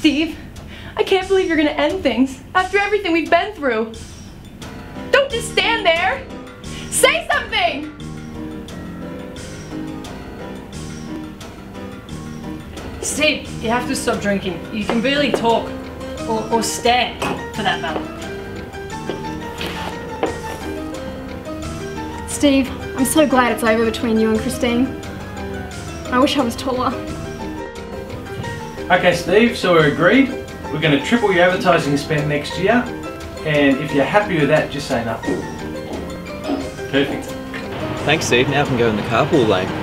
Steve, I can't believe you're gonna end things after everything we've been through. Don't just stand there. Say something! Steve, you have to stop drinking. You can barely talk, or stand, for that matter. Steve, I'm so glad it's over between you and Christine. I wish I was taller. Okay Steve, so we're agreed. We're going to triple your advertising spend next year, and if you're happy with that, just say nothing. Perfect. Thanks Steve, now I can go in the carpool lane.